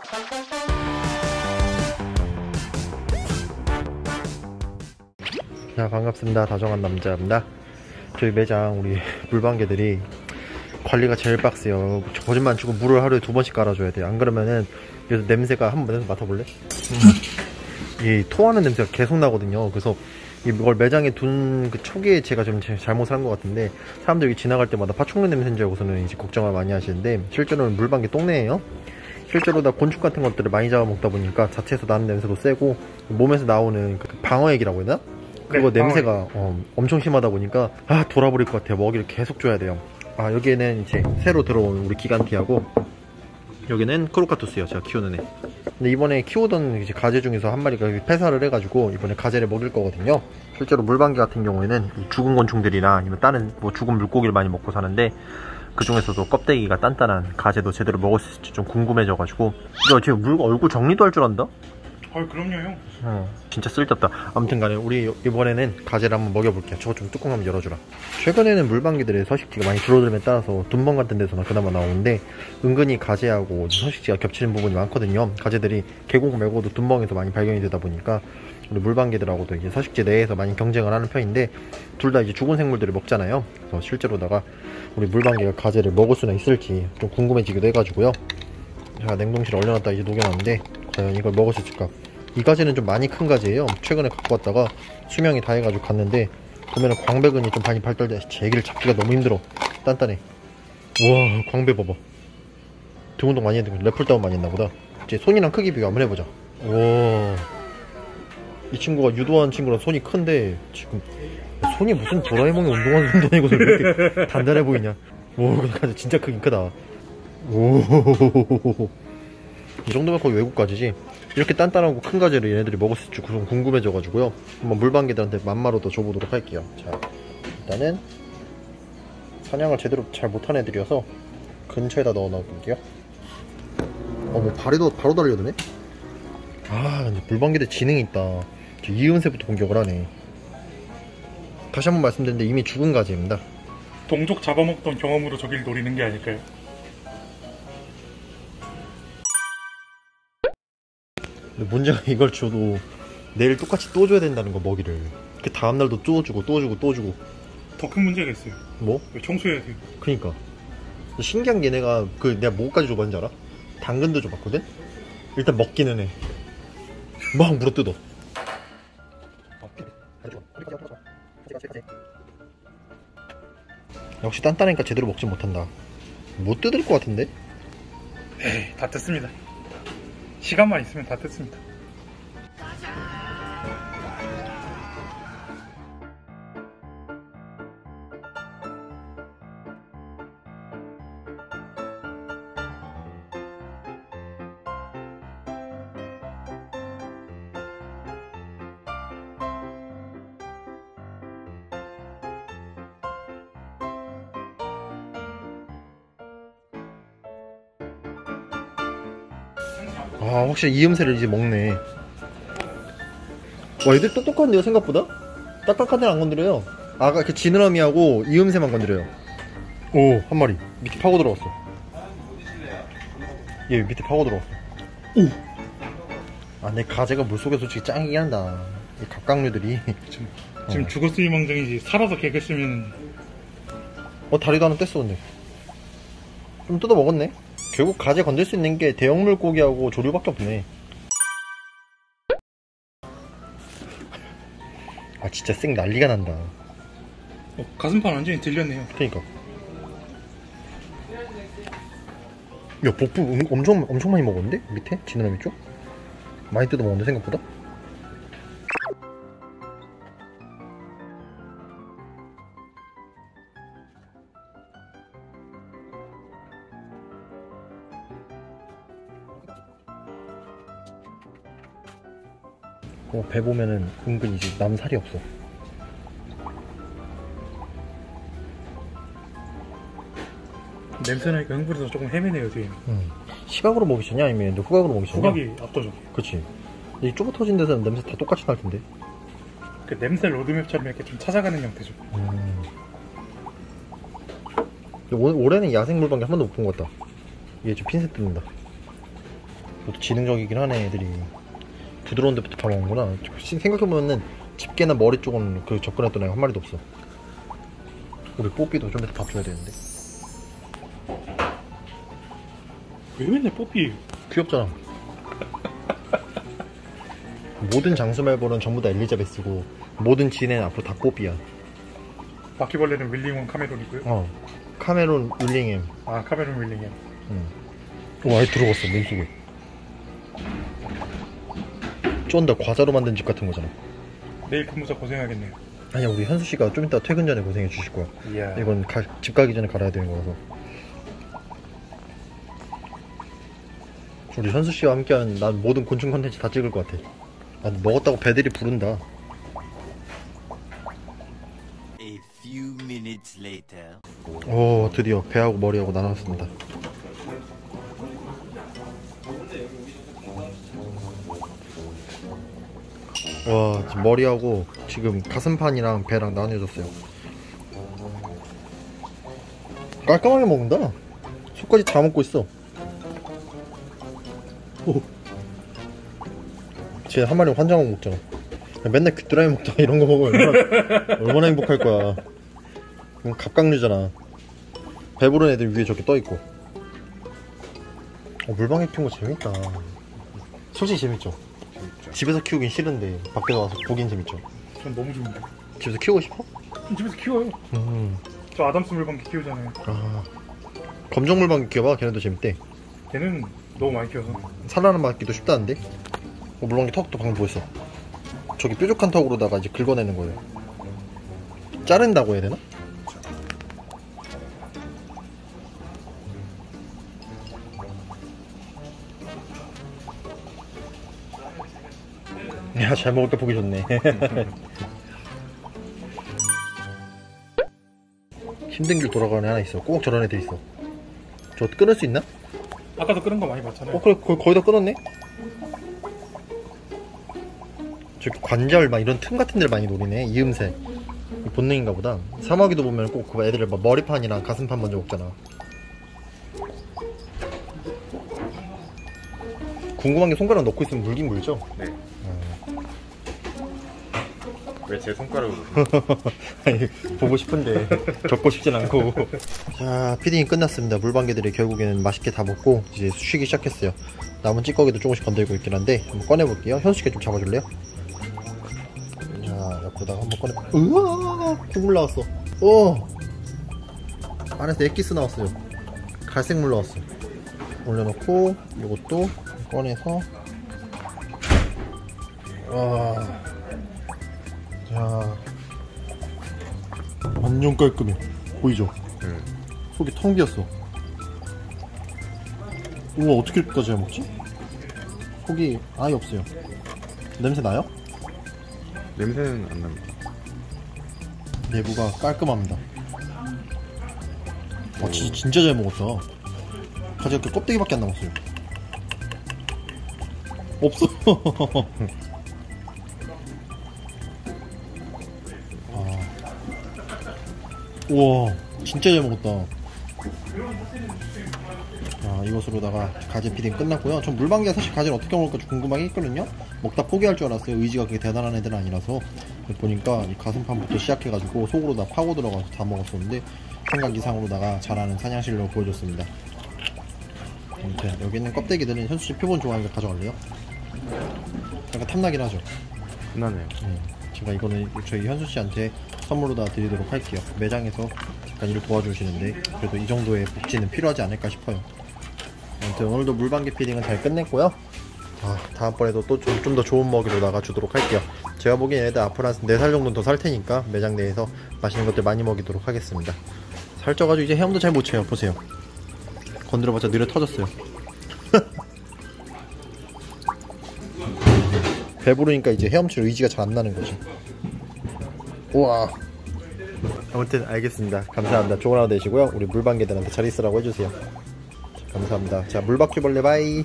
자, 반갑습니다. 다정한 남자입니다. 저희 매장 우리 물방개들이 관리가 제일 빡세요. 거짓말 안 치고 물을 하루에 2번씩 깔아줘야 돼요. 안 그러면은 여기서 냄새가, 한번 맡아볼래? 이 토하는 냄새가 계속 나거든요. 그래서 이걸 매장에 둔 그 초기에 제가 좀 잘못을 한 것 같은데, 사람들이 지나갈 때마다 파충류 냄새인 줄 알고서는 이제 걱정을 많이 하시는데, 실제로는 물방개 똥내예요. 실제로 다 곤충 같은 것들을 많이 잡아먹다 보니까 자체에서 나는 냄새도 세고, 몸에서 나오는 그 방어액이라고 해야 되나? 그거 네, 냄새가 엄청 심하다 보니까 돌아버릴 것 같아요. 먹이를 계속 줘야 돼요. 여기에는 이제 새로 들어온 우리 기간티하고, 여기는 크로카투스요, 제가 키우는 애. 근데 이번에 키우던 이제 가재 중에서 한 마리가 폐사를 해가지고 이번에 가재를 먹일 거거든요. 실제로 물방개 같은 경우에는 이 죽은 곤충들이나 아니면 다른 뭐 죽은 물고기를 많이 먹고 사는데, 그 중에서도 껍데기가 단단한 가재도 제대로 먹을 수 있을지 좀 궁금해져가지고. 야, 쟤 얼굴 정리도 할 줄 안다? 그럼요 형. 진짜 쓸데없다. 아무튼 간에 우리 이번에는 가재를 한번 먹여볼게요. 저거 좀 뚜껑 한번 열어주라. 최근에는 물방개들의 서식지가 많이 줄어들음에 따라서 둔벙 같은 데서나 그나마 나오는데, 은근히 가재하고 서식지가 겹치는 부분이 많거든요. 가재들이 계곡 말고도 둔벙에서 많이 발견이 되다 보니까 우리 물방개들하고도 이제 서식지 내에서 많이 경쟁을 하는 편인데, 둘 다 이제 죽은 생물들을 먹잖아요. 그래서 실제로다가 우리 물방개가 가재를 먹을 수나 있을지 좀 궁금해지기도 해가지고요. 제가 냉동실에 얼려놨다 이제 녹여놨는데, 과연 이걸 먹을 수 있을까? 이 가재는 좀 많이 큰 가재예요. 최근에 갖고 왔다가 수명이 다 해가지고 갔는데, 보면은 광배근이 좀 많이 발달돼. 제기를 잡기가 너무 힘들어. 단단해. 우와, 광배 봐봐. 등 운동 많이 했는데 래플다운 많이 했나보다. 이제 손이랑 크기 비교 한번 해보자. 우와, 이 친구가 유도한 친구랑 손이 큰데, 지금 손이 무슨 도라에몽이 운동하는 손이고 왜 이렇게 단단해 보이냐. 오, 그 가재 진짜 크긴 크다. 오, 이 정도면 거의 외국 가재지. 이렇게 단단하고 큰 가재를 얘네들이 먹을 수 있을지 좀 궁금해져가지고요. 한번 물방개들한테 맘마로 더 줘보도록 할게요. 자, 일단은 사냥을 제대로 잘 못한 애들이어서 근처에다 넣어 놓을게요. 뭐 바로 달려드네? 근데 물방개들 지능이 있다. 이음새부터 공격을 하네. 다시 한번 말씀드리는데 이미 죽은 가재입니다. 동족 잡아먹던 경험으로 저길 노리는 게 아닐까요? 근데 문제가, 이걸 줘도 내일 똑같이 또 줘야 된다는 거, 먹이를. 그 다음날도 또 주고 또 주고 또 주고. 더 큰 문제가 있어요. 뭐? 청소해야 돼요. 그니까 신기한 게, 내가 내가 뭐까지 줘봤는지 알아? 당근도 줘봤거든? 일단 먹기는 해. 막 물어뜯어. 역시 단단하니까 제대로 먹지 못한다. 못 뜯을 것 같은데? 에이, 다 뜯습니다. 시간만 있으면 다 뜯습니다. 확실히 이음새를 이제 먹네. 와, 얘들 똑똑한데요, 생각보다? 딱딱한 데는 안 건드려요. 아까 그 지느러미하고 이음새만 건드려요. 오, 한 마리 밑에 파고 들어갔어. 얘 밑에 파고 들어갔어. 오! 내 가재가 물속에 솔직히 짱이긴 한다. 이 갑각류들이. 지금 죽었으니 망정이지, 살아서 개겼으면. 다리도 하나 뗐어. 근데 좀 뜯어 먹었네. 결국 가재 건들 수 있는 게 대형 물고기하고 조류밖에 없네. 진짜 쌩 난리가 난다. 가슴판 완전히 들렸네요. 그니까. 야, 복부 엄청 많이 먹었는데? 밑에? 지느러미 쪽? 많이 뜯어 먹었는데, 생각보다? 배 보면은 은근히 이제 남살이 없어. 냄새나니까 흥분해서 조금 헤매네요 지금. 시각으로 먹이셨냐 아니면 후각으로 먹이셨냐? 후각이 압도적. 그치. 이 좁아 터진 데서는 냄새 다 똑같이 날 텐데. 그 냄새 로드맵처럼 이렇게 좀 찾아가는 형태죠. 올해는 야생 물방개 한 번도 못 본 것 같다. 얘 좀 핀셋 뜯는다. 그것도 지능적이긴 하네 애들이. 부드러운 데부터 다 먹는구나. 생각해보면은 집게나 머리 쪽은 그 접근했던 애가 한 마리도 없어. 우리 뽀삐도 좀 이따 밥 줘야 되는데. 왜 맨날 뽀삐? 귀엽잖아. 모든 장수말벌은 전부 다 엘리자베스고 모든 진해는 앞으로 다 뽀삐야. 바퀴벌레는 윌링엄 카메론이고요. 카메론 윌링햄. 아, 카메론 윌링엄. 와, 아예 들어갔어 몸속에. 쫀다. 과자로 만든 집 같은 거잖아. 내일 근무자 고생하겠네요. 아니야, 우리 현수씨가 좀 이따 퇴근 전에 고생해 주실 거야. 이야. 이건 집 가기 전에 갈아야 되는 거라서. 우리 현수씨와 함께하는 난 모든 곤충 컨텐츠 다 찍을 것 같아. 아, 먹었다고 배들이 부른다. A few minutes later. 오, 드디어 배하고 머리하고 나눴습니다. 와, 지금 머리하고 지금 가슴판이랑 배랑 나뉘어졌어요. 깔끔하게 먹는다. 속까지 다 먹고 있어. 오. 쟤 한 마리 환장하고 먹잖아. 맨날 귀뚜라미 먹다가 이런 거 먹으면 얼마나 행복할 거야. 그럼 갑각류잖아. 배부른 애들 위에 저렇게 떠있고. 물방개 키우는 거 재밌다. 솔직히 재밌죠? 집에서 키우긴 싫은데 밖에서 와서 보긴 재밌죠. 전 너무 좋은데. 집에서 키우고 싶어? 집에서 키워요. 저 아담스 물방개 키우잖아요. 아, 검정 물방개 키워봐. 걔네도 재밌대. 걔는 너무 많이 키워서 살아남기도 쉽다는데? 물방개 턱도 방금 보였어. 저기 뾰족한 턱으로다가 이제 긁어내는 거예요. 자른다고 해야 되나? 야, 잘 먹을까 보기 좋네. 힘든 길 돌아가는 애 하나 있어. 꼭 저런 애들 있어. 저 끊을 수 있나? 아까도 끓은 거 많이 봤잖아요. 그래, 거의 다 끊었네? 저 관절 막 이런 틈 같은 데를 많이 노리네. 이음새 본능인가 보다. 사마귀도 보면 꼭 그 애들을 막 머리판이랑 가슴판 먼저 먹잖아. 궁금한 게 손가락 넣고 있으면 물긴 물죠? 네. 왜 제 손가락으로 아니, 보고 싶은데 겪고 싶진 않고. 자, 피딩이 끝났습니다. 물방개들이 결국에는 맛있게 다 먹고 이제 쉬기 시작했어요. 남은 찌꺼기도 조금씩 건들고 있긴 한데 한번 꺼내볼게요. 현수씨가 좀 잡아줄래요? 자, 옆으로다가 한번 꺼내. 으아, 국물 나왔어. 오, 안에서 액기스 나왔어요. 갈색 물 나왔어. 올려놓고 이것도 꺼내서. 와, 자, 완전 깔끔해. 보이죠? 속이 텅 비었어. 우와, 어떻게 이렇게까지 잘 먹지? 속이 아예 없어요. 냄새 나요? 냄새는 안 납니다. 내부가 깔끔합니다. 진짜 잘 먹었다. 아직 그 껍데기밖에 안 남았어요. 없어. 우와, 진짜 잘 먹었다. 자, 이것으로다가 가지 피딩 끝났고요. 전 물방개가 사실 가지를 어떻게 먹을까 좀 궁금하게 했거든요. 먹다 포기할 줄 알았어요. 의지가 그렇게 대단한 애들은 아니라서. 보니까 이 가슴판부터 시작해가지고 속으로 다 파고 들어가서 다 먹었었는데 생각 이상으로다가 잘하는 사냥실력을 보여줬습니다. 아무튼 여기 있는 껍데기들은 현수씨 표본 좋아하니까 가져갈래요? 약간 탐나긴 하죠. 끝나네요. 제가 이거는 저희 현수씨한테 선물로 다 드리도록 할게요. 매장에서 잠깐 일을 도와주시는데 그래도 이 정도의 복지는 필요하지 않을까 싶어요. 아무튼 오늘도 물방개 피딩은 잘 끝냈고요. 다음번에도 또 좀 더 좋은 먹이로 나가주도록 할게요. 제가 보기엔 얘들 앞으로 한 4살 정도는 더 살 테니까 매장 내에서 맛있는 것들 많이 먹이도록 하겠습니다. 살쪄가지고 이제 헤엄도 잘 못 쳐요. 보세요. 건드려봤자 느려 터졌어요. 배부르니까 이제 헤엄칠 의지가 잘 안 나는 거지. 우와. 아무튼 알겠습니다. 감사합니다. 좋은 하루 되시고요. 우리 물방개들한테 잘 있으라고 해주세요. 감사합니다. 자, 물바퀴벌레 바이.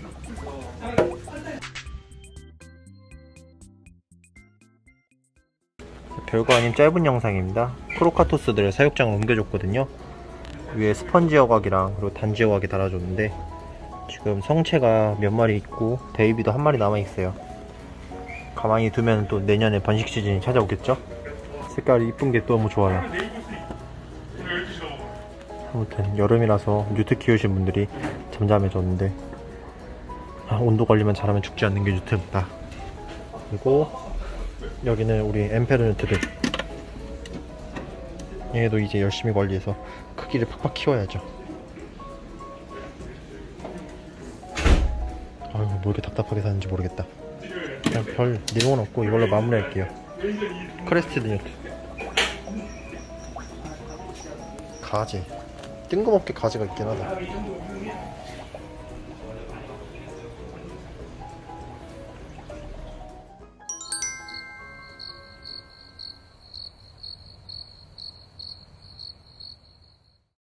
별거 아닌 짧은 영상입니다. 크로카토스들의 사육장을 옮겨줬거든요. 위에 스펀지 여각이랑 그리고 단지 여각이 달아줬는데 지금 성체가 몇 마리 있고 베이비도 한 마리 남아있어요. 가만히 두면 또 내년에 번식 시즌이 찾아오겠죠? 색깔이 이쁜 게 너무 좋아요. 아무튼 여름이라서 뉴트 키우신 분들이 잠잠해졌는데 온도 걸리면 자라면 죽지 않는 게 뉴트입니다. 그리고 여기는 우리 엠페르 뉴트들. 얘도 이제 열심히 관리해서 크기를 팍팍 키워야죠. 아유, 뭐 이렇게 답답하게 사는지 모르겠다. 그냥 별 내용은 없고 이걸로 마무리할게요. 크레스티드 뉴트. 가지. 뜬금없게 가지가 있긴 하다.